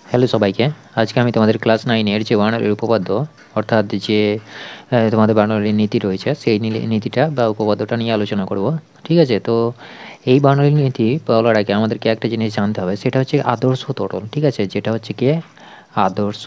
Hello সবাইকে। আজকে আমি তোমাদের ক্লাস 9 এর যে বার্নালির উপপাদ্য অর্থাৎ যে তোমাদের বার্নালির নীতি রয়েছে সেই নীতিটা বা উপপাদ্যটা নিয়ে আলোচনা করব। ঠিক আছে? তো এই বার্নালির নীতি বলার আগে আমাদেরকে একটা জিনিস জানতে হবে, সেটা হচ্ছে আদর্শ তরল। ঠিক আছে? যেটা হচ্ছে কি আদর্শ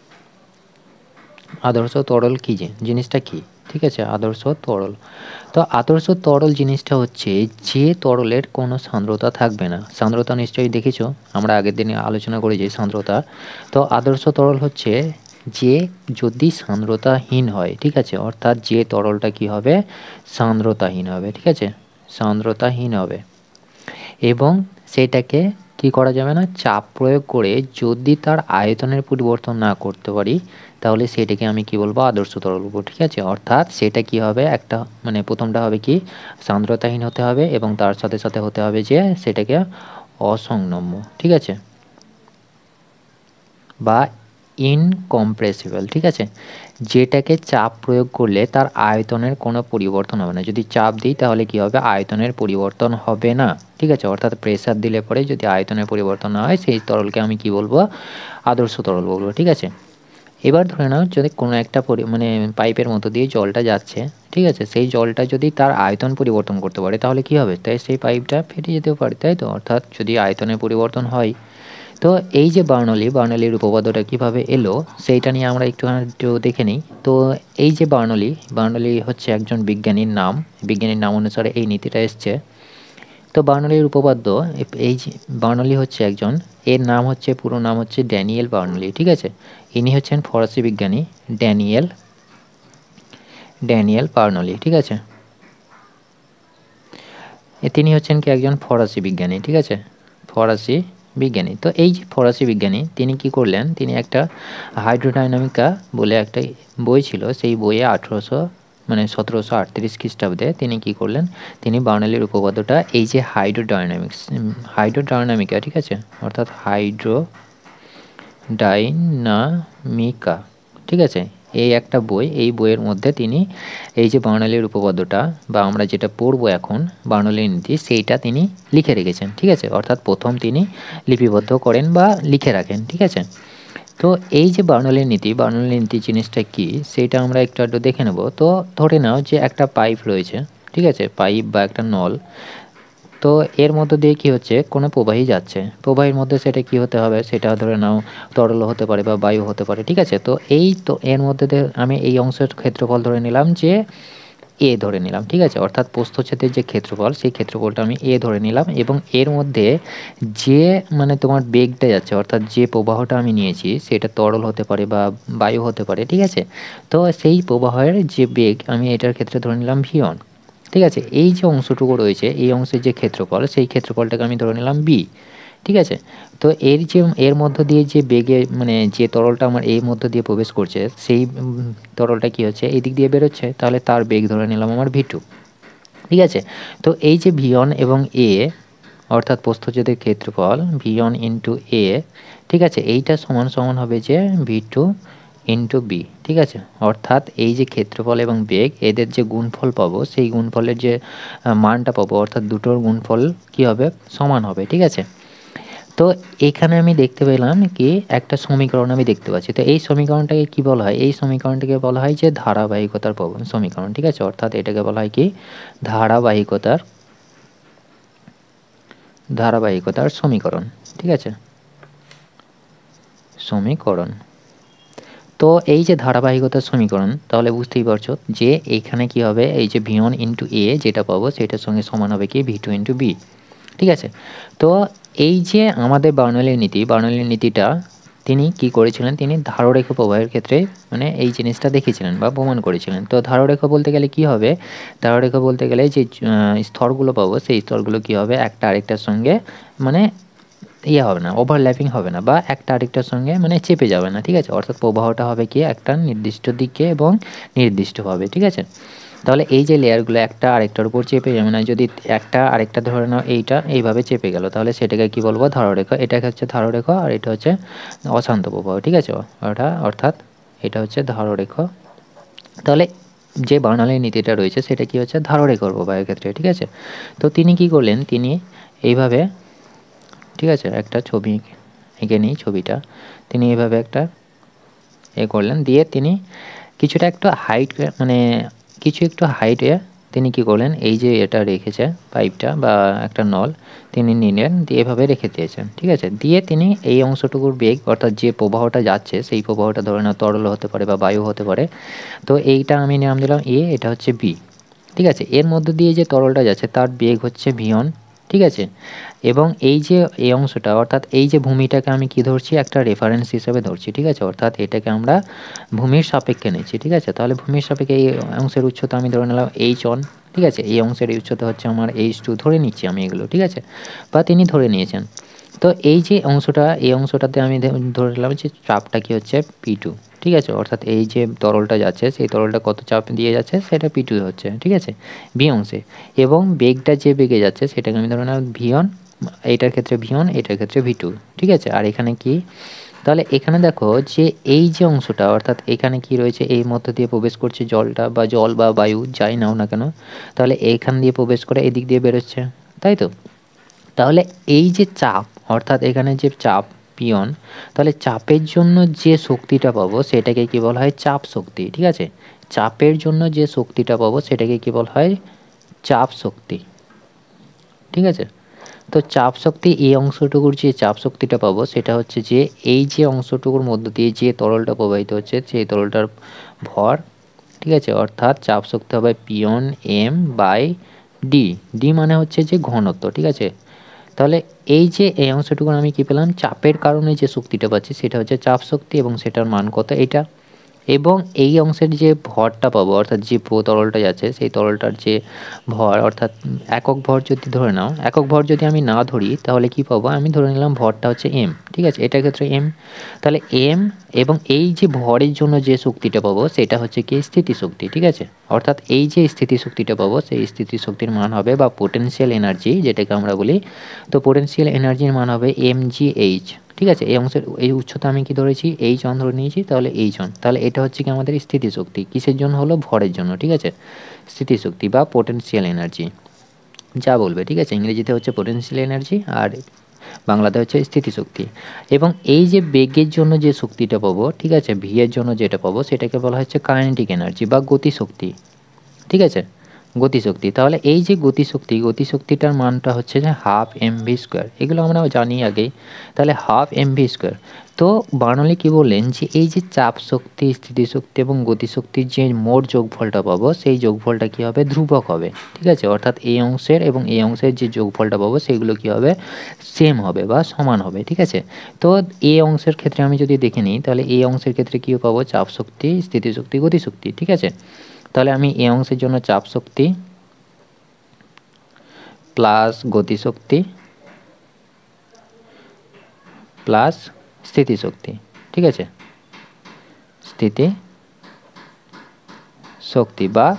তরল কি জিনিসটা কি? ঠিক আছে? আদর্শ তরল। তো আদর্শ তরল জিনিসটা হচ্ছে যে তরলের কোনো সান্দ্রতা থাকবে না। সান্দ্রতা নিশ্চয়ই দেখেছো, আমরা আগের দিনে আলোচনা করেছি সান্দ্রতা। তো আদর্শ তরল হচ্ছে যে যদি সান্দ্রতাহীন হয়, ঠিক আছে, অর্থাৎ যে তরলটা কি হবে, সান্দ্রতাহীন হবে। ঠিক আছে? সান্দ্রতাহীন হবে এবং সেটাকে কি করা যাবে না, চাপ প্রয়োগ করে যদি তার আয়তনের পরিবর্তন না করতে পারি তাহলে সেটাকে আমি কি বলবো, আদর্শ তরল বলবো। ঠিক আছে? অর্থাৎ সেটা কি হবে, একটা মানে প্রথমটা হবে কি সান্দ্রতাহীন হতে হবে এবং তার সাথে সাথে হতে হবে যে সেটাকে অসংনম্য। ঠিক আছে? বা ইনকম্প্রেসিবল। ঠিক আছে? যেটাকে চাপ প্রয়োগ করলে তার আয়তনের কোনো পরিবর্তন হবে না। যদি চাপ দিই তাহলে কি হবে, আয়তনের পরিবর্তন হবে না। ঠিক আছে? অর্থাৎ প্রেসার দিলে পরে যদি আয়তনের পরিবর্তন না হয় সেই তরলকে আমি কি বলবো, আদর্শ তরল বলবো। ঠিক আছে? এবার ধরে নাও যদি কোনো একটা মানে পাইপের মতো দিয়ে জলটা যাচ্ছে, ঠিক আছে, সেই জলটা যদি তার আয়তন পরিবর্তন করতে পারে তাহলে কি হবে, তাই সেই পাইপটা ফেটে যেতেও পারে, তাই তো? অর্থাৎ যদি আয়তনের পরিবর্তন হয়। তো এই যে বার্নলির উপপাদ্যটা কিভাবে এলো সেইটা নিয়ে আমরা একটু দেখে নিই। তো এই যে বার্নলি হচ্ছে একজন বিজ্ঞানীর নাম অনুসারে এই নীতিটা এসছে। তো বার্নলির উপপাদ্য, এই যে বার্নলি হচ্ছে একজন, এর নাম হচ্ছে, পুরো নাম হচ্ছে ড্যানিয়েল বার্নলি। ঠিক আছে? ইনি হচ্ছেন ফরাসি বিজ্ঞানী ড্যানিয়েল বার্নলি। ঠিক আছে? তিনি হচ্ছেন কি একজন ফরাসি বিজ্ঞানী। ঠিক আছে? ফরাসি বিজ্ঞানী। তো এই যে ফরাসি বিজ্ঞানী তিনি কি করলেন, তিনি একটা হাইড্রোডাইনামিকা বলে একটা বই ছিল, সেই বইয়ে 1738 খ্রিস্টাব্দে তিনি কি করলেন, তিনি বার্নলির উপপাদ্যটা এই যে হাইড্রোডাইনামিকা, ঠিক আছে, অর্থাৎ হাইড্রোডাইনামিকা, ঠিক আছে, এই একটা বই, এই বইয়ের মধ্যে তিনি এই যে বার্নলির উপপাদ্যটা বা আমরা যেটা পড়বো এখন বার্নলির নীতি, সেইটা তিনি লিখে রেখেছেন। ঠিক আছে? অর্থাৎ প্রথম তিনি লিপিবদ্ধ করেন বা লিখে রাখেন। ঠিক আছে? তো এই যে বার্নলির নীতি জিনিসটা কি সেইটা আমরা একটু দেখে নেব। তো ধরে নাও যে একটা পাইপ রয়েছে, ঠিক আছে, পাইপ বা একটা নল। তো এর মধ্য দিয়ে কি হচ্ছে, কোনো প্রবাহী যাচ্ছে, প্রবাহীর মধ্যে সেটা কি হতে হবে, সেটা ধরে নাও তরল হতে পারে বা বায়ু হতে পারে। ঠিক আছে? তো এই তো এর মধ্যে দিয়ে আমি এই অংশের ক্ষেত্রফল ধরে নিলাম যে এ ধরে নিলাম। ঠিক আছে? অর্থাৎ প্রস্থচ্ছেদের যে ক্ষেত্রফল সেই ক্ষেত্রফলটা আমি এ ধরে নিলাম এবং এর মধ্যে যে মানে তোমার বেগটা যাচ্ছে, অর্থাৎ যে প্রবাহটা আমি নিয়েছি সেটা তরল হতে পারে বা বায়ু হতে পারে। ঠিক আছে? তো সেই প্রবাহের যে বেগ আমি এটার ক্ষেত্রে ধরে নিলাম v1। ঠিক আছে? এই যে অংশটুকু রয়েছে এই অংশের যে ক্ষেত্রফল সেই ক্ষেত্রফলটাকে আমি ধরে নিলাম b। ঠিক আছে? তো এর মধ্য দিয়ে যে বেগে মানে যে তরলটা আমার এর মধ্য দিয়ে প্রবেশ করছে সেই তরলটা কি হচ্ছে, এই দিক দিয়ে বেরোচ্ছে, তাহলে তার বেগ ধরে নিলাম আমার v2। ঠিক আছে? তো এই যে v1 এবং a অর্থাৎ প্রস্থচ্ছেদের ক্ষেত্রফল v1 ইন্টু a, ঠিক আছে, এইটা সমান হবে যে v2 ইন্টু b। ঠিক আছে? অর্থাৎ এই যে ক্ষেত্রফল এবং বেগ এদের যে গুণফল পাবো সেই গুণফলের যে মানটা পাবো, অর্থাৎ দুটোর গুণফল কি হবে, সমান হবে। ঠিক আছে? তো এখানে আমি দেখতে পেলাম কি একটা সমীকরণ আমি দেখতে পাচ্ছি। তো এই সমীকরণটাকে কি বলা হয়, এই সমীকরণটাকে বলা হয় যে ধারাবাহিকতার সমীকরণ। ঠিক আছে? অর্থাৎ এটাকে বলা হয় কি ধারাবাহিকতার সমীকরণ। ঠিক আছে? সমীকরণ। তো এই যে ধারাবাহিকতার সমীকরণ, তাহলে বুঝতেই পারছো যে এইখানে কি হবে, এই যে v1 ইন্টু a যেটা পাবো সেটার সঙ্গে সমান হবে কি v2 ইন্টু b। ঠিক আছে? তো এই যে আমাদের বার্নলির নীতিটা তিনি কি করেছিলেন, তিনি ধাররেখা প্রবাহের ক্ষেত্রে মানে এই জিনিসটা দেখেছিলেন বা প্রমাণ করেছিলেন। তো ধাররেখা বলতে গেলে কি হবে, ধাররেখা বলতে গেলে যে স্তরগুলো পাবো সেই স্তরগুলো কি হবে, একটা আরেকটার সঙ্গে মানে হবে না, ওভারল্যাপিং হবে না বা একটা আরেকটার সঙ্গে মানে চেপে যাবে না। ঠিক আছে? অর্থাৎ প্রবাহটা হবে কি একটা নির্দিষ্ট দিকে এবং নির্দিষ্টভাবে। ঠিক আছে? তাহলে এই যে লেয়ারগুলো একটা আরেকটার উপর চেপে যাবে না। যদি একটা আরেকটা ধরে নাও এইটা এইভাবে চেপে গেল তাহলে সেটাকে কি বলবো, ধাররেখা। এটা হচ্ছে ধাররেখা আর এটা হচ্ছে অশান্ত প্রবাহ। ঠিক আছে? অর্থাৎ এটা হচ্ছে ধাররেখা। তাহলে যে বার্নলির নীতিটা রয়েছে সেটা কি হচ্ছে, ধাররেখার প্রবাহের ক্ষেত্রে। ঠিক আছে? তো তিনি কি করলেন, তিনি এইভাবে, ঠিক আছে, একটা ছবি এঁকে নিই ছবিটা। তিনি এভাবে একটা করলেন, দিয়ে তিনি কিছুটা একটু হাইট মানে কিছু একটু হাইটে তিনি কী করলেন, এই যে এটা রেখেছে পাইপটা বা একটা নল তিনি নিলেন, দিয়ে এভাবে রেখে দিয়েছেন, ঠিক আছে। দিয়ে তিনি এই অংশটুকুর বেগ অর্থাৎ যে প্রবাহটা যাচ্ছে সেই প্রবাহটা ধরে নাও তরল হতে পারে বা বায়ু হতে পারে। তো এইটা আমি নাম দিলাম এ, এটা হচ্ছে বি, ঠিক আছে। এর মধ্যে দিয়ে যে তরলটা যাচ্ছে তার বেগ হচ্ছে v1, ঠিক আছে। এবং এই যে এই অংশটা অর্থাৎ এই যে ভূমিটাকে আমি কি ধরছি, একটা রেফারেন্স হিসেবে ধরছি, ঠিক আছে। অর্থাৎ এটাকে আমরা ভূমির সাপেক্ষে নিচ্ছি, ঠিক আছে। তাহলে ভূমির সাপেক্ষে এই অংশের উচ্চতা আমি ধরে নিলাম h1, ঠিক আছে। এই অংশের উচ্চতা হচ্ছে আমার h2, ধরে নিচ্ছি আমি এগুলো, ঠিক আছে, বা তিনি ধরে নিয়েছেন। তো এই যে অংশটা, এই অংশটাতে আমি ধরে নিলাম যে চাপটা কি হচ্ছে p2, ঠিক আছে। অর্থাৎ এই যে তরলটা যাচ্ছে সেই তরলটা কত চাপ দিয়ে যাচ্ছে সেটা p2 হচ্ছে, ঠিক আছে, বি অংশে। এবং বেগটা যে বেগে যাচ্ছে সেটাকে আমি ধরে নিলাম v1, এইটার ক্ষেত্রে v1, এটার ক্ষেত্রে v2, ঠিক আছে। আর এখানে কি, তাহলে এখানে দেখো যে এই যে অংশটা অর্থাৎ এখানে কি রয়েছে, এই মধ্য দিয়ে প্রবেশ করছে জলটা বা জল বা বায়ু যাই নাও না কেন, তাহলে এইখান দিয়ে প্রবেশ করে এদিক দিয়ে বেরোচ্ছে, তাই তো। তাহলে এই যে চাপ অর্থাৎ এখানে যে চাপ পিয়ন, তাহলে চাপের জন্য যে শক্তিটা পাবো সেটাকে কি বলা হয়, চাপ শক্তি, ঠিক আছে। চাপের জন্য যে শক্তিটা পাবো সেটাকে কি বলা হয়, চাপ শক্তি, ঠিক আছে। তো চাপ শক্তি, এই অংশটুকুর যে চাপ শক্তিটা পাবো সেটা হচ্ছে যে এই যে অংশটুকুর মধ্য দিয়ে যে তরলটা প্রবাহিত হচ্ছে সেই তরলটার ভর, ঠিক আছে। অর্থাৎ চাপ শক্তি হবে P one M by D, D মানে হচ্ছে যে ঘনত্ব, ঠিক আছে। তাহলে এই যে এই অংশটুকু আমি কি পেলাম, চাপের কারণে যে শক্তিটা পাচ্ছি সেটা হচ্ছে চাপ শক্তি এবং সেটার মান কত, এটা। এবং এই অংশের যে ভরটা পাবো অর্থাৎ যে তরলটা যাচ্ছে সেই তরলটার যে ভর অর্থাৎ একক ভর যদি ধরে নাও, একক ভর যদি আমি না ধরি তাহলে কি পাবো, আমি ধরে নিলাম ভরটা হচ্ছে এম, ঠিক আছে, এটার ক্ষেত্রে এম। তাহলে এম এবং এই যে ভরের জন্য যে শক্তিটা পাবো সেটা হচ্ছে কি স্থিতিশক্তি, ঠিক আছে। অর্থাৎ এই যে স্থিতিশক্তিটা পাবো সেই স্থিতিশক্তির মান হবে বা পোটেনশিয়াল এনার্জি যেটাকে আমরা বলি, তো পোটেনশিয়াল এনার্জির মান হবে mgh, ঠিক আছে। এই অংশের এই উচ্চতা আমি কি ধরেছি, h1 ধরে নিয়েছি, তাহলে h1, তাহলে এটা হচ্ছে কি আমাদের স্থিতিশক্তি, কিসের জন্য হলো, ভরের জন্য, ঠিক আছে। স্থিতিশক্তি বা পোটেনশিয়াল এনার্জি যা বলবে, ঠিক আছে। ইংরেজিতে হচ্ছে পোটেনশিয়াল এনার্জি আর বাংলাতে হচ্ছে স্থিতিশক্তি। এবং এই যে বেগের জন্য যে শক্তিটা পাবো, ঠিক আছে, ভি এর জন্য যেটা পাবো সেটাকে বলা হচ্ছে কাইনেটিক এনার্জি বা গতিশক্তি, ঠিক আছে, গতিশক্তি। তাহলে এই যে গতিশক্তি, গতিশক্তিটার মানটা হচ্ছে যে হাফ এমভি স্কোয়ার, এগুলো আমরা জানি আগেই। তাহলে হাফ এমভি স্কোয়ার। তো বার্নৌলি কি বললেন যে এই যে চাপ শক্তি, স্থিতিশক্তি এবং গতিশক্তির যে মোট যোগফলটা পাবো সেই যোগফলটা কি হবে, ধ্রুবক হবে, ঠিক আছে। অর্থাৎ এই অংশের এবং এই অংশের যে যোগফলটা পাবো সেগুলো কি হবে, সেম হবে বা সমান হবে, ঠিক আছে। তো এই অংশের ক্ষেত্রে আমি যদি দেখে নিই তাহলে এই অংশের ক্ষেত্রে কী পাবো, চাপ শক্তি, স্থিতিশক্তি, গতিশক্তি, ঠিক আছে। তাহলে আমি এই অংশের জন্য চাপ শক্তি প্লাস গতিশক্তি প্লাস স্থিতিশক্তি, ঠিক আছে, স্থিতি শক্তি বা,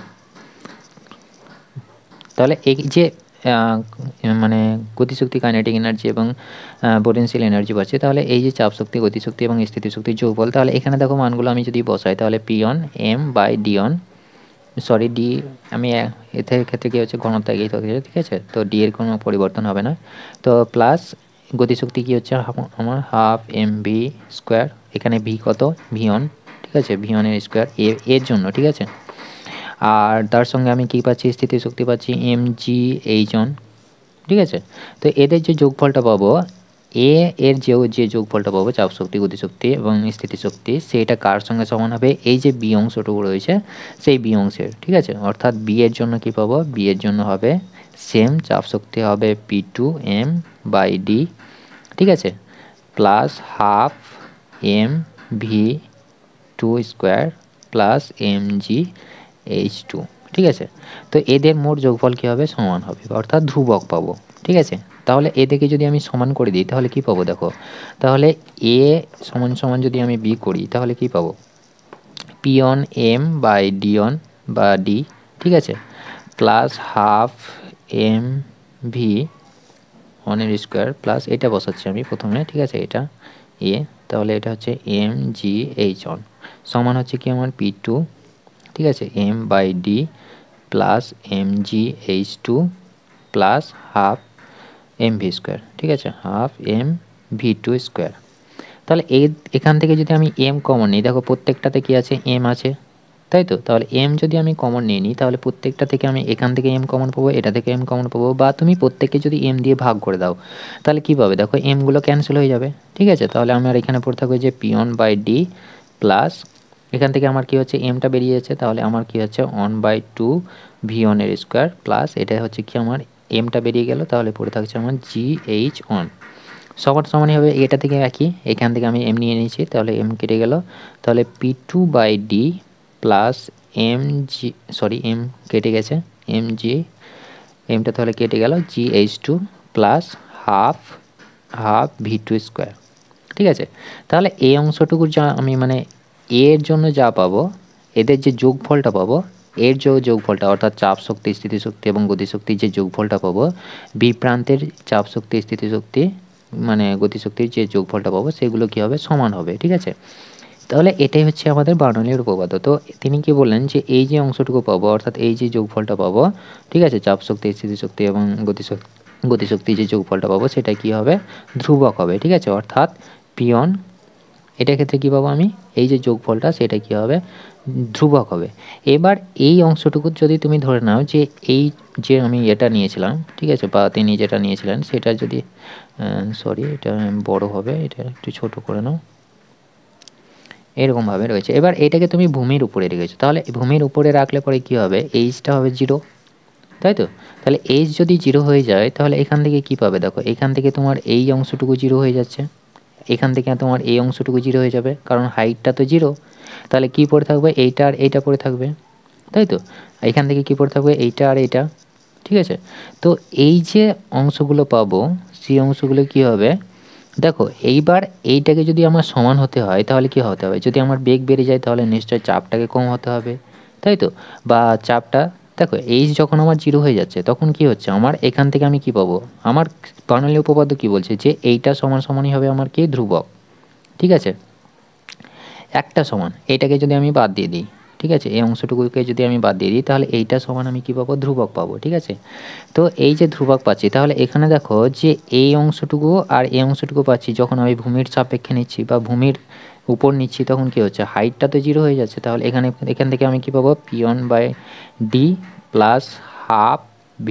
তাহলে এই যে মানে গতিশক্তি, কাইনেটিক এনার্জি এবং পোটেনশিয়াল এনার্জি পাচ্ছি, তাহলে এই যে চাপ শক্তি, গতিশক্তি এবং স্থিতিশক্তির যোগফল, তাহলে এখানে দেখো মানগুলো আমি যদি বসাই তাহলে P one M by D one, sorry D, আমি এর ক্ষেত্রে কী হচ্ছে ঘনত্ব এগিয়ে থাকে, ঠিক আছে। তো ডি এর কোনো পরিবর্তন হবে না। তো প্লাস গতিশক্তি কী হচ্ছে আমার হাফ এম ভি স্কোয়ার, এখানে ভি কত, ভি অন, ঠিক আছে, ভি অনের স্কোয়ার এর জন্য, ঠিক আছে। আর তার সঙ্গে আমি কী পাচ্ছি, স্থিতিশক্তি পাচ্ছি এম জি এইচ অন, ঠিক আছে। তো এদের যে যোগফলটা পাবো, এর যে যোগফলটা পাবো চাপ শক্তি, গতিশক্তি এবং স্থিতিশক্তি, সেটা কার সঙ্গে সমান হবে, এই যে বি অংশটুকু রয়েছে সেই বি অংশের, ঠিক আছে। অর্থাৎ বি এর জন্য কি পাবো, বি এর জন্য হবে সেম চাপ শক্তি হবে P two M by D, ঠিক আছে, plus half M V two square plus M G H two, ঠিক আছে। তো এদের মোট যোগফল কী হবে, সমান হবে, অর্থাৎ ধ্রুবক পাবো, ঠিক আছে। তাহলে এদেরকে যদি আমি সমান করে দিই তাহলে কি পাবো দেখো, তাহলে এ সমান সমান যদি আমি বি করি তাহলে কি পাবো, P one M by D one বা ডি, ঠিক আছে, প্লাস হাফ এম ভি ওয়ানের স্কোয়ার প্লাস এটা বসাচ্ছি আমি প্রথমে, ঠিক আছে, এটা এ, তাহলে এটা হচ্ছে এম জি এইচ অন সমান হচ্ছে কি আমার পি টু, ঠিক আছে, M by D plus M G H two plus half M V square, ঠিক আছে, half M V two square, তাহলে এখান থেকে যদি আমি এম কমন নিই, দেখো প্রত্যেকটাতে কি আছে, এম আছে, তাই তো। তাহলে এম যদি আমি কমন নিয়ে নিই তাহলে প্রত্যেকটা থেকে আমি এখান থেকে এম কমন পাবো, এটা থেকে এম কমন পাবো, বা তুমি প্রত্যেককে যদি এম দিয়ে ভাগ করে দাও তাহলে কী পাবে, দেখো এমগুলো ক্যান্সেল হয়ে যাবে, ঠিক আছে। তাহলে আমার এখানে পড়ে থাকবে যে P one by D plus, এখান থেকে আমার কি হচ্ছে, এমটা বেরিয়ে যাচ্ছে, তাহলে আমার কি হচ্ছে 1/2 ভি ওয়ানের স্কোয়ার প্লাস, এটা হচ্ছে কি আমার এমটা বেরিয়ে গেল, তাহলে পড়ে থাকছে আমার GH1 সমান সমানই হবে, এটা থেকে একই, এখান থেকে আমি এম নিয়ে নিয়েছি, তাহলে এম কেটে গেল, তাহলে P2/D প্লাস এম কেটে গেছে, এমটা তাহলে কেটে গেল, GH2 plus half V2 square, ঠিক আছে। তাহলে এই অংশটুকুর যা আমি মানে এর জন্য যা পাবো, এদের যে যোগফলটা পাবো, এর যোগফলটা অর্থাৎ চাপ শক্তি, স্থিতিশক্তি এবং গতিশক্তির যে যোগফলটা পাবো, বি প্রান্তের চাপ শক্তি, স্থিতিশক্তি মানে গতিশক্তির যে যোগফলটা পাবো সেগুলো কী হবে, সমান হবে, ঠিক আছে। তাহলে এটাই হচ্ছে আমাদের বার্নৌলির উপপাদ্য। তো তিনি কি বললেন যে এই যে অংশটুকু পাবো অর্থাৎ এই যে যোগফলটা পাবো, ঠিক আছে, চাপ শক্তি, স্থিতিশক্তি এবং গতিশক্তি যে যোগফলটা পাবো সেটা কি হবে, ধ্রুবক হবে, ঠিক আছে। অর্থাৎ পিয়ন, এটার ক্ষেত্রে কী পাবো আমি, এই যে যোগফলটা সেটা কী হবে, ধ্রুবক হবে। এবার এই অংশটুকু যদি তুমি ধরে নাও যে এই যে আমি এটা নিয়েছিলাম, ঠিক আছে, বা তিনি যেটা নিয়েছিলেন সেটা যদি এটা বড় হবে, এটা একটু ছোট করে নাও, এরকমভাবে রয়েছে। এবার এটাকে তুমি ভূমির উপরে রেখেছো, তাহলে ভূমির উপরে রাখলে পরে কী হবে, এইচটা হবে 0, তাই তো। তাহলে এইচ যদি 0 হয়ে যায় তাহলে এখান থেকে কী পাবে, দেখো এখান থেকে তোমার এই অংশটুকু 0 হয়ে যাচ্ছে, এখান থেকে তোমার এই অংশটুকু 0 হয়ে যাবে, কারণ হাইটটা তো 0। তাহলে কী পড়ে থাকবে, এইটা আর এইটা পড়ে থাকবে, তাই তো। এখান থেকে কী পড়ে থাকবে, এইটা আর এইটা, ঠিক আছে। তো এই যে অংশগুলো পাবো সেই অংশগুলো কী হবে, দেখো এইবার এইটাকে যদি আমার সমান হতে হয় তাহলে কী হতে হবে, যদি আমার বেগ বেড়ে যায় তাহলে নিশ্চয় চাপটাকে কম হতে হবে, তাই তো। বা চাপটা, দেখো এইচ যখন আমার 0 হয়ে যাচ্ছে তখন কি হচ্ছে, আমার এখান থেকে আমি কি পাবো, আমার বার্নৌলি উপপাদ্য কি বলছে যে এইটা সমান সমানই হবে আমার কি, ধ্রুবক, ঠিক আছে। একটা সমান, এইটাকে যদি আমি বাদ দিয়ে দিই, ঠিক আছে, এই অংশটুকুকে যদি আমি বাদ দিয়ে দিই তাহলে এইটা সমান আমি কী পাবো, ধ্রুবক পাবো, ঠিক আছে। তো এই যে ধ্রুবক পাচ্ছি, তাহলে এখানে দেখো যে এই অংশটুকু আর এই অংশটুকু পাচ্ছি যখন আমি ভূমির সাপেক্ষে নিচ্ছি বা ভূমির উপর নিচ্ছি তখন কী হচ্ছে, হাইটটা তো 0 হয়ে যাচ্ছে, তাহলে এখান থেকে আমি কী পাবো, P1/D প্লাস হাফ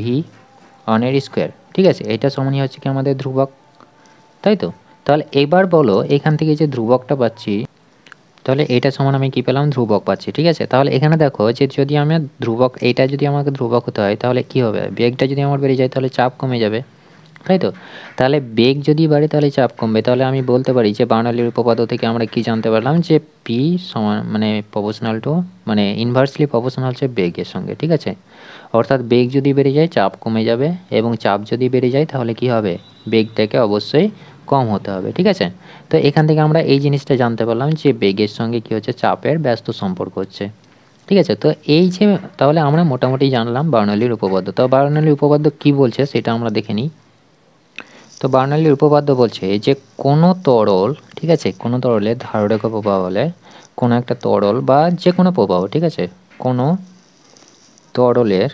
V1 এর স্কোয়ার, ঠিক আছে। এটা সমানই হচ্ছে কি আমাদের ধ্রুবক, তাই তো। তাহলে এবার বলো এখান থেকে যে ধ্রুবকটা পাচ্ছি, তাহলে এইটা সমান আমি কী পেলাম, ধ্রুবক পাচ্ছি, ঠিক আছে। তাহলে এখানে দেখো যে যদি আমি ধ্রুবক, এইটা যদি আমাকে ধ্রুবক হতে হয় তাহলে কী হবে, বেগটা যদি আমার বেড়ে যায় তাহলে চাপ কমে যাবে, তাই তো। তাহলে বেগ যদি বাড়ে তাহলে চাপ কমবে, তাহলে আমি বলতে পারি যে বার্নৌলির উপপাদ্য থেকে আমরা কি জানতে পারলাম যে পি সমান মানে প্রপোর্শনাল টু মানে ইনভার্সলি প্রপোর্শনাল হচ্ছে বেগের সঙ্গে, ঠিক আছে। অর্থাৎ বেগ যদি বেড়ে যায় চাপ কমে যাবে, এবং চাপ যদি বেড়ে যায় তাহলে কি হবে, বেগটাকে অবশ্যই কম হতে হবে, ঠিক আছে। তো এখান থেকে আমরা এই জিনিসটা জানতে পারলাম যে বেগের সঙ্গে কি হচ্ছে, চাপের ব্যস্ত সম্পর্ক হচ্ছে, ঠিক আছে। তো এই যে তাহলে আমরা মোটামুটি জানলাম বার্নৌলির উপপাদ্য। তো বার্নৌলির উপপাদ্য কি বলছে সেটা আমরা দেখে নিই। তো বার্নৌলির উপপাদ্য বলছে যে কোনো তরল, ঠিক আছে, কোনো তরলের ধাররেখা প্রবাহ হলে, কোনো একটা তরল বা যে কোনো প্রবাহ, ঠিক আছে, কোনো তরলের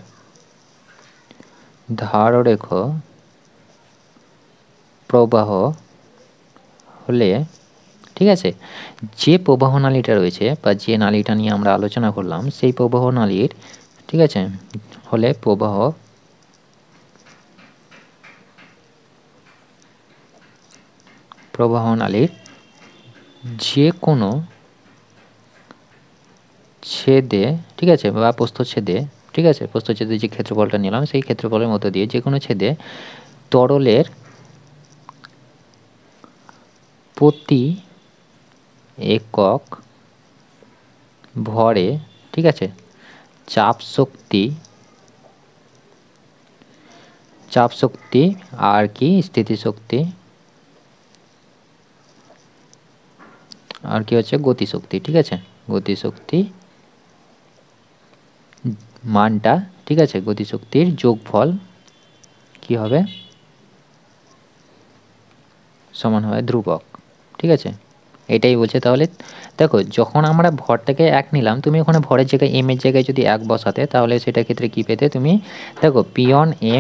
ধাররেখ প্রবাহ হলে, ঠিক আছে, যে প্রবাহ নালীটা রয়েছে বা যে নালীটা নিয়ে আমরা আলোচনা করলাম সেই প্রবাহ নালীর, ঠিক আছে, হলে প্রবাহ নালীর যে কোনো ছেদে, ঠিক আছে, বা প্রস্থচ্ছেদে, ঠিক আছে, প্রস্থচ্ছেদে যে ক্ষেত্রফলটা নিলাম সেই ক্ষেত্রফলের মধ্য দিয়ে যে কোনো ছেদে তরলের প্রতি একক ভরে, ঠিক আছে, চাপ শক্তি আর কি স্থিতিশক্তি আর কি হচ্ছে গতিশক্তি, ঠিক আছে, গতিশক্তি মানটা, ঠিক আছে, গতিশক্তির যোগফল কি হবে, সমান হয় ধ্রুবক, ঠিক আছে, এটাই বলছে। তাহলে দেখো যখন আমরা ভরটাকে 1 নিলাম, তুমি ওখানে ভরের জায়গায় এম এর জায়গায় যদি 1 বসাতে তাহলে সেটার ক্ষেত্রে কী পেতে, তুমি দেখো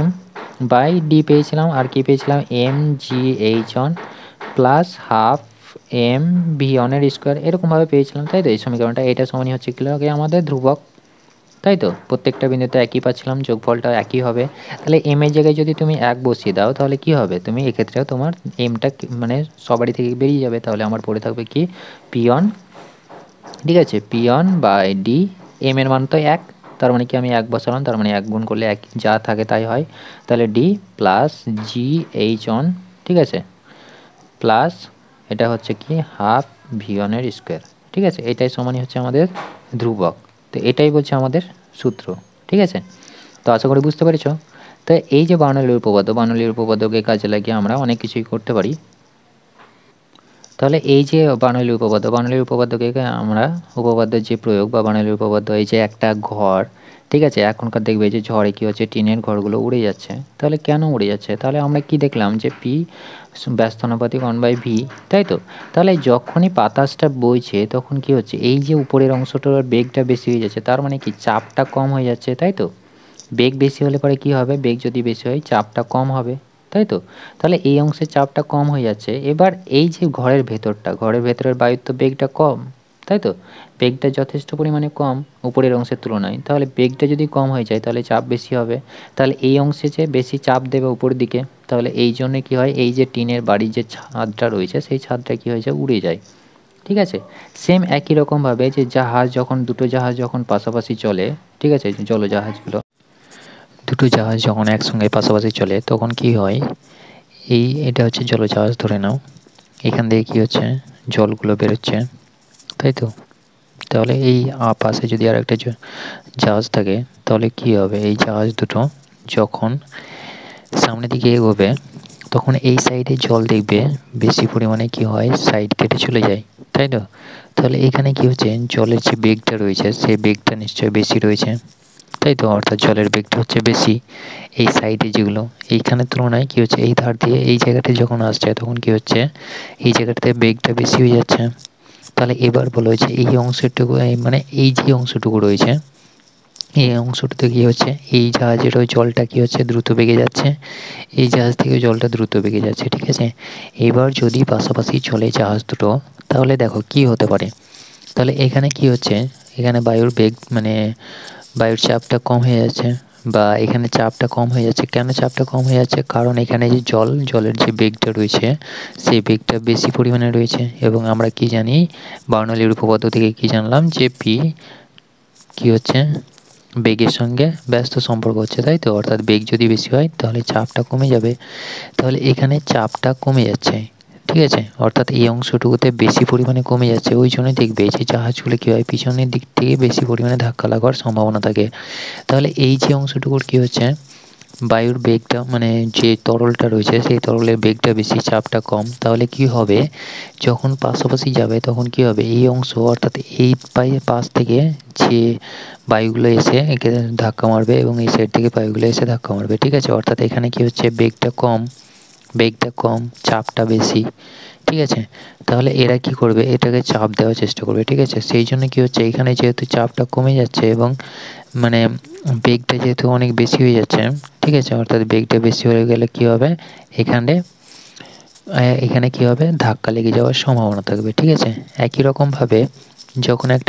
P1/D পেয়েছিলাম আর কি পেয়েছিলাম, MGH1 plus half M V অনের স্কোয়ার এরকমভাবে পেয়েছিলাম, তাই তো? এই সমীকরণটা এটা সমানই হচ্ছে কি আমাদের ধ্রুবক, তাই তো? প্রত্যেকটা বিন্দুতে একই পাচ্ছিলাম, যোগফলটা একই হবে। তাহলে এম এর জায়গায় যদি তুমি 1 বসিয়ে দাও তাহলে কি হবে? তুমি এক্ষেত্রেও তোমার এমটা মানে সবারই থেকে বেরিয়ে যাবে। তাহলে আমার পড়ে থাকবে কি পি অন, ঠিক আছে? P one by D, M এর মান তো 1, তার মানে কি আমি 1 বসালাম, তার মানে 1 গুণ করলে 1 যা থাকে তাই হয়। তাহলে D plus G H one, ঠিক আছে? প্লাস এটা হচ্ছে কি হাফ ভি অনের স্কোয়ার, ঠিক আছে? এটাই সমানই হচ্ছে আমাদের ধ্রুবক। তো এটাই বলছে আমাদের সূত্র, ঠিক আছে? তো আশা করি বুঝতে পেরেছ। তো এই যে বার্নৌলির উপপাদ্য, বার্নৌলির উপপাদ্যকে কাজে লাগিয়ে আমরা অনেক কিছুই করতে পারি। তাহলে এই যে বার্নৌলির উপপাদ্য, বার্নৌলির উপপাদ্যকে আমরা উপপাদ্যের যে প্রয়োগ বা বার্নৌলির উপপাদ্য, এই যে একটা ঘর, ঠিক আছে? এখনকার দেখবে যে ঝড়ে কী হচ্ছে, টিনের ঘরগুলো উড়ে যাচ্ছে। তাহলে কেন উড়ে যাচ্ছে? তাহলে আমরা কি দেখলাম যে পি ব্যস্তানুপাতিক 1/v, তাই তো? তাহলে যখনই বাতাসটা বইছে তখন কি হচ্ছে, এই যে উপরের অংশটার বেগটা বেশি হয়ে যাচ্ছে, তার মানে কি চাপটা কম হয়ে যাচ্ছে, তাই তো? বেগ বেশি হলে পরে কী হবে? বেগ যদি বেশি হয় চাপটা কম হবে, তাই তো? তাহলে এই অংশের চাপটা কম হয়ে যাচ্ছে। এবার এই যে ঘরের ভেতরটা, ঘরের ভেতরের বায়ুর তো বেগটা কম, তাই তো? বেগটা যথেষ্ট পরিমাণে কম উপরের অংশের তুলনায়। তাহলে বেগটা যদি কম হয়ে যায় তাহলে চাপ বেশি হবে। তাহলে এই অংশে যে বেশি চাপ দেবে উপরের দিকে। তাহলে এই জন্যে কী হয়, এই যে টিনের বাড়ির যে ছাদটা রয়েছে সেই ছাদটা কী হয়ে যায়, উড়ে যায়, ঠিক আছে? সেম একই রকমভাবে যে জাহাজ যখন, দুটো জাহাজ যখন পাশাপাশি চলে, ঠিক আছে? জলজাহাজগুলো, দুটো জাহাজ যখন একসঙ্গে পাশাপাশি চলে তখন কি হয়, এটা হচ্ছে জলজাহাজ ধরে নাও, এখান থেকে কী হচ্ছে, জলগুলো বেরোচ্ছে, তাই তো? তাহলে এই পাশে যদি আর একটা জাহাজ থাকে তাহলে কি হবে, এই জাহাজ দুটো যখন সামনের দিকে এগোবে তখন এই সাইডে জল দেখবে বেশি পরিমাণে কি হয়, সাইড কেটে চলে যায়, তাই তো? তাহলে এখানে কি হচ্ছে, জলের যে বেগটা রয়েছে সেই বেগটা নিশ্চয়ই বেশি রয়েছে, তাই তো? অর্থাৎ জলের বেগটা হচ্ছে বেশি এই সাইডে, যেগুলো এইখানের তুলনায় কী হচ্ছে, এই ধার দিয়ে এই জায়গাটা যখন আসছে তখন কি হচ্ছে, এই জায়গাটাতে বেগটা বেশি হয়ে যাচ্ছে। তাহলে এবার বলা হয়েছে এই অংশটুকু, মানে এই যে অংশটুকু রয়েছে এই অংশটাতে কী হচ্ছে, এই জাহাজের ওই জলটা কী হচ্ছে, দ্রুত বেগে যাচ্ছে, এই জাহাজ থেকে জলটা দ্রুত বেগে যাচ্ছে, ঠিক আছে? এবার যদি পাশাপাশি চলে জাহাজ দুটো তাহলে দেখো কি হতে পারে। তাহলে এখানে কি হচ্ছে, এখানে বায়ুর বেগ মানে বায়ুর চাপটা কম হয়ে যাচ্ছে, বা এখানে চাপটা কম হয়ে যাচ্ছে। কেন চাপটা কম হয়ে যাচ্ছে? কারণ এখানে যে জলের যে বেগটা রয়েছে সেই বেগটা বেশি পরিমাণে রয়েছে। এবং আমরা কি জানি, বার্নৌলির উপপাদ্য থেকে কি জানলাম যে পি কি হচ্ছে, বেগের সঙ্গে ব্যস্ত সম্পর্ক হচ্ছে, তাই তো? অর্থাৎ বেগ যদি বেশি হয় তাহলে চাপটা কমে যাবে। তাহলে এখানে চাপটা কমে যাচ্ছে, ঠিক আছে? অর্থাৎ এই অংশটুকুতে বেশি পরিমাণে কমে যাচ্ছে, ওই জন্য দেখবে যে জাহাজগুলো কী হয়, পিছনের দিক থেকে বেশি পরিমাণে ধাক্কা লাগার সম্ভাবনা থাকে। তাহলে এই যে অংশটুকুর কী হচ্ছে, বায়ুর বেগটা মানে যে তরলটা রয়েছে সেই তরলের বেগটা বেশি, চাপটা কম। তাহলে কি হবে, যখন পাশাপাশি যাবে তখন কি হবে, এই অংশ অর্থাৎ এই পাশ থেকে যে বায়ুগুলো এসে একে ধাক্কা মারবে এবং এই সাইড থেকে বায়ুগুলো এসে ধাক্কা মারবে, ঠিক আছে? অর্থাৎ এখানে কি হচ্ছে, বেগটা কম চাপটা বেশি, ঠিক আছে? তাহলে এরা কি করবে, এটাকে চাপ দেওয়ার চেষ্টা করবে, ঠিক আছে? সেই জন্য কি হচ্ছে, এখানে যেহেতু চাপটা কমে যাচ্ছে এবং মানে বেগটা যেহেতু অনেক বেশি হয়ে যাচ্ছে, ঠিক আছে? অর্থাৎ বেগটা বেশি হয়ে গেলে কি হবে, এখানে কি হবে, ধাক্কা লেগে যাওয়ার সম্ভাবনা থাকবে, ঠিক আছে? একই রকমভাবে যখন একটা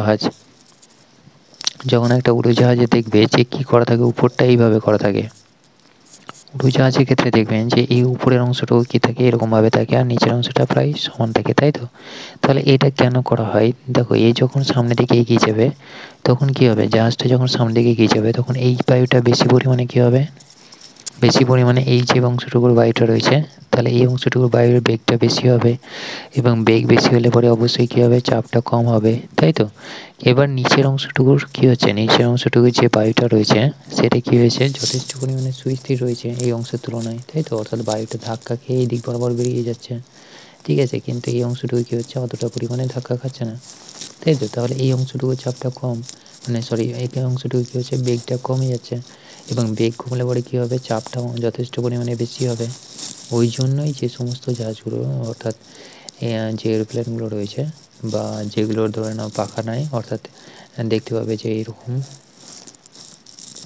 উড়োজাহাজে দেখবে যে কী করা থাকে, উপরটা এইভাবে করা থাকে। উড়োজাহাজের ক্ষেত্রে দেখবেন যে এই উপরের অংশটুকু কী থাকে, এরকমভাবে থাকে, আর নিচের অংশটা প্রায় সমান থাকে, তাই তো? তাহলে এটা কেন করা হয়, দেখো এই যখন সামনের দিকে এগিয়ে যাবে তখন কী হবে, জাহাজটা যখন সামনের দিকে এগিয়ে যাবে তখন এই বায়ুটা বেশি পরিমাণে কী হবে, বেশি পরিমাণে এই যে অংশটুকুর বায়ুটা রয়েছে তাহলে এই অংশটুকুর বায়ুর বেগটা বেশি হবে, এবং বেগ বেশি হলে পরে অবশ্যই কী হবে, চাপটা কম হবে, তাই তো? এবার নিচের অংশটুকুর কী হচ্ছে, নিচের অংশটুকুর যে বায়ুটা রয়েছে সেটা কী হয়েছে, যথেষ্ট পরিমাণে সুস্থির রয়েছে এই অংশের তুলনায়, তাই তো? অর্থাৎ বায়ুটা ধাক্কা খেয়ে এই দিক বরাবর বেরিয়ে যাচ্ছে, ঠিক আছে? কিন্তু এই অংশটুকু কী হচ্ছে, অতটা পরিমাণে ধাক্কা খাচ্ছে না, তাই তো? তাহলে এই অংশটুকুর চাপটা কম, এই অংশটুকু কী হচ্ছে, বেগটা কমে যাচ্ছে, এবং বেগ কমলে পরে কী হবে, চাপটাও যথেষ্ট পরিমাণে বেশি হবে। ওই জন্যই যে সমস্ত জাহাজগুলো অর্থাৎ যে এরোপ্লেনগুলো রয়েছে বা যেগুলোর ধরে নাও পাখা নাই, অর্থাৎ দেখতে পাবে যে এইরকম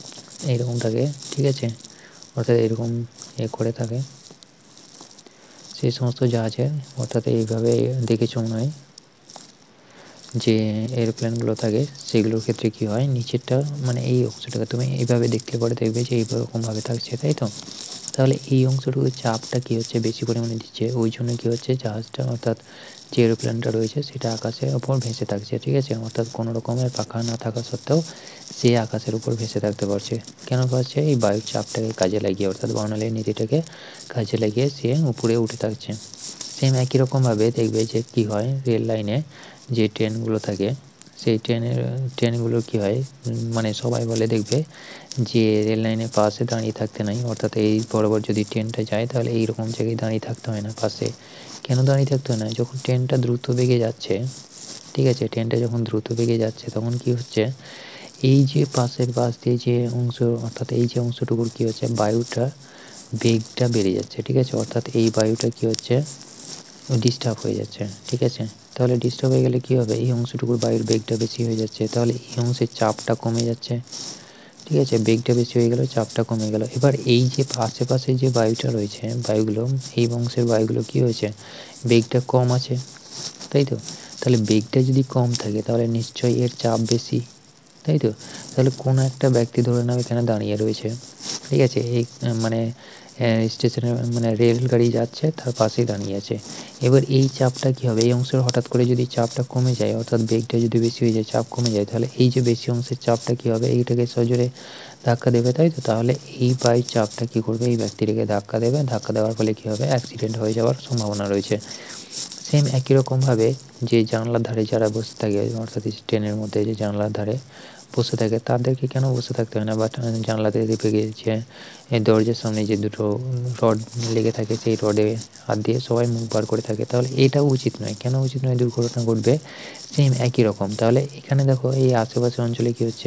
থাকে, ঠিক আছে? অর্থাৎ এরকম করে থাকে। সেই সমস্ত জাহাজের, অর্থাৎ এইভাবে দেখেছো মনে হয় যে এরোপ্লেনগুলো থাকে সেগুলোর ক্ষেত্রে কী হয়, নিচেরটা মানে এই অংশটাকে তুমি এইভাবে দেখলে পরে দেখবে যে এইরকমভাবে থাকছে, তাই তো? তাহলে এই অংশটুকু চাপটা কী হচ্ছে, বেশি পরিমাণে দিচ্ছে, ওই জন্য কী হচ্ছে জাহাজটা অর্থাৎ যে এরোপ্লেনটা রয়েছে সেটা আকাশের ওপর ভেসে থাকছে, ঠিক আছে? অর্থাৎ কোনো রকমের পাখা না থাকা সত্ত্বেও সে আকাশের উপর ভেসে থাকতে পারছে। কেন পারছে? এই বায়ুর চাপটাকে কাজে লাগিয়ে, অর্থাৎ বার্নৌলির নীতিটাকে কাজে লাগিয়ে সে উপরে উঠে থাকছে। সেম একই রকমভাবে দেখবে যে কী হয়, রেল লাইনে যে ট্রেনগুলো থাকে সেই ট্রেনগুলো কী হয়, মানে সবাই বলে দেখবে যে রেল লাইনের পাশে দাঁড়িয়ে থাকতে নাই, অর্থাৎ এই বরাবর যদি ট্রেনটা যায় তাহলে এইরকম জায়গায় দাঁড়িয়ে থাকতে হয় না পাশে। কেন দাঁড়িয়ে থাকতে হয় না? যখন ট্রেনটা দ্রুত বেগে যাচ্ছে, ঠিক আছে, ট্রেনটা যখন দ্রুত বেগে যাচ্ছে তখন কী হচ্ছে, এই যে পাশ দিয়ে যে অংশ, অর্থাৎ এই যে অংশটুকুর কী হচ্ছে, বায়ুটা বেগটা বেড়ে যাচ্ছে, ঠিক আছে? অর্থাৎ এই বায়ুটা কী হচ্ছে, ডিস্টার্ব হয়ে যাচ্ছে, ঠিক আছে? তাহলে ডিস্টার্ব হয়ে গেলে কী হবে, এই অংশটুকুর বায়ুর বেগটা বেশি হয়ে যাচ্ছে, তাহলে এই অংশের চাপটা কমে যাচ্ছে, ঠিক আছে? বেগটা বেশি হয়ে গেল, চাপটা কমে গেল। এবার এই যে আশেপাশে যে বায়ুটা রয়েছে, বায়ুগুলো, এই অংশের বায়ুগুলো কী হয়েছে, বেগটা কম আছে, তাই তো? তাহলে বেগটা যদি কম থাকে তাহলে নিশ্চয়ই এর চাপ বেশি, তাই তো? তাহলে কোনো একটা ব্যক্তি ধরে নাও এখানে দাঁড়িয়ে রয়েছে, ঠিক আছে, এই মানে স্টেশনে মানে রেলগাড়ি যাচ্ছে তার পাশেই দাঁড়িয়ে আছে। এবার এই চাপটা কী হবে, এই অংশের হঠাৎ করে যদি চাপটা কমে যায়, অর্থাৎ বেগটা যদি বেশি হয়ে যায়, চাপ কমে যায়, তাহলে এই যে বেশি অংশের চাপটা কী হবে, এইটাকে সজোরে ধাক্কা দেবে, তাই তো? তাহলে এই বায়ুর চাপটা কী করবে, এই ব্যক্তিটিকে ধাক্কা দেবে, ধাক্কা দেওয়ার ফলে কী হবে, অ্যাক্সিডেন্ট হয়ে যাওয়ার সম্ভাবনা রয়েছে। সেম একই রকমভাবে যে জানলার ধারে যারা বসে থাকে, অর্থাৎ ট্রেনের মধ্যে যে জানলার ধারে বসে থাকে তাদেরকে কেন বসে থাকতে হয় না, বাট জানলাতে দেখে গিয়েছে এই দরজার সামনে যে দুটো রড লেগে থাকে সেই রডে হাত দিয়ে সবাই মুখ বার করে থাকে, তাহলে এটাও উচিত নয়। কেন উচিত নয়? দুর্ঘটনা ঘটবে। সেম একই রকম। তাহলে এখানে দেখো এই আশেপাশের অঞ্চলে কী হচ্ছে,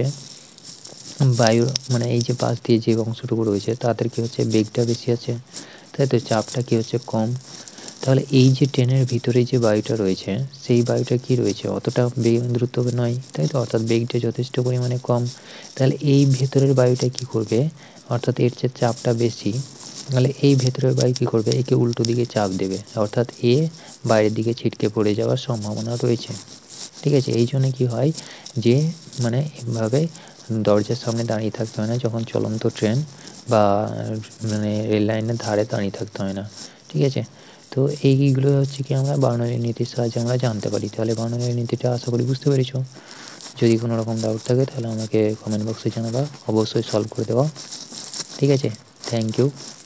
বায়ুর মানে এই যে পাশ দিয়ে যে অংশটুকু রয়েছে তাদের কী হচ্ছে, বেগটা বেশি আছে, তাই তো? চাপটা কী হচ্ছে, কম। তাহলে এই যে ট্রেনের ভিতরে যে বায়ুটা রয়েছে সেই বায়ুটা কি রয়েছে, অতটা দ্রুত নয়, তাই তো? অর্থাৎ বেগটা যথেষ্ট পরিমাণে কম। তাহলে এই ভেতরের বায়ুটা কি করবে, অর্থাৎ এর যে চাপটা বেশি, তাহলে এই ভেতরের বায়ু কী করবে, একে উল্টো দিকে চাপ দেবে, অর্থাৎ এ বাইরের দিকে ছিটকে পড়ে যাওয়ার সম্ভাবনা রয়েছে, ঠিক আছে? এই জন্য কী হয় যে মানে এভাবে দরজার সামনে দাঁড়িয়ে থাকতে হয় না যখন চলন্ত ট্রেন বা মানে রেল লাইনের ধারে দাঁড়িয়ে থাকতে হয় না, ঠিক আছে? তো এইগুলো হচ্ছে কি আমরা বার্নৌলির নীতির সাহায্যে আমরা জানতে পারি। তাহলে বার্নৌলির নীতিটা আশা করি বুঝতে পেরেছ। যদি কোনো রকম ডাউট থাকে তাহলে আমাকে কমেন্ট বক্সে জানাবা, অবশ্যই সলভ করে দেওয়া, ঠিক আছে? Thank you.